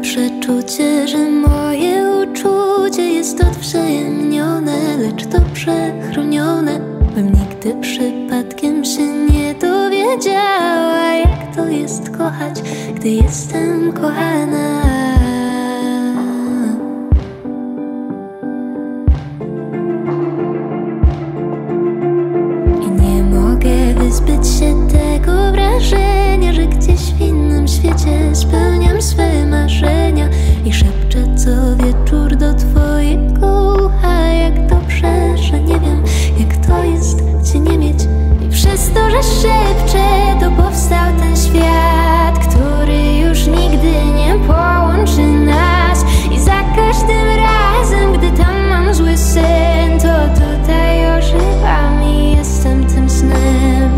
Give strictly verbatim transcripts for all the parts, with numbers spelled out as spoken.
przeczucie, że moje uczucie jest odwzajemnione, lecz to przechronione, bym nigdy przypadkiem się nie dowiedziała, jak to jest kochać, gdy jestem kochana. I nie mogę wyzbyć się tego wrażenia, że gdzieś w innym świecie spełniam swe marzenia i szepczę co wieczór do twojego ucha, jak dobrze, że nie wiem, jak to jest cię nie mieć. I przez to, że szepczę, to powstał ten świat, który już nigdy nie połączy nas. I za każdym razem, gdy tam mam zły sen, to tutaj ożywam i jestem tym snem.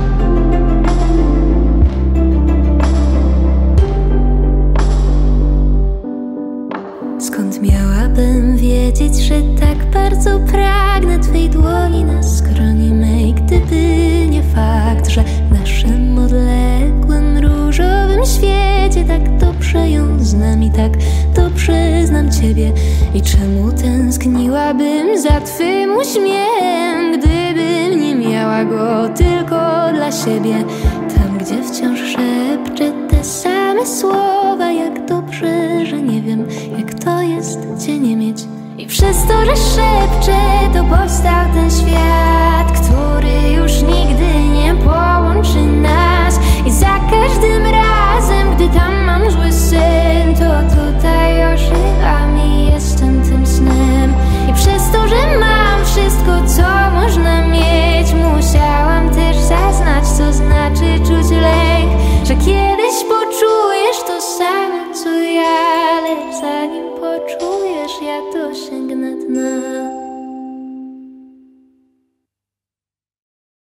Skąd miałabym wiedzieć, że tak bardzo pragnę twej dłoni na skronie mej, gdyby nie fakt, że w naszym odległym różowym świecie tak dobrze ją znam i tak dobrze znam ciebie. I czemu tęskniłabym za twym uśmiechem, gdybym nie miała go tylko dla siebie? Tam, gdzie wciąż szepczę te same słowa, jak dobrze, że nie wiem, jak to jest cię nie mieć. I przez to, że szepczę, to powstał ten świat, który już nigdy nie połączy nas. I za każdym razem, gdy tam mam zły sen, to tutaj ożywam i jestem tym snem. I przez to, że mam wszystko, co można mieć, musiałam też zaznać, co znaczy czuć lęk, że kiedyś poczujesz to samo, co ja, lecz zanim poczujesz, ja dosięgnę dna.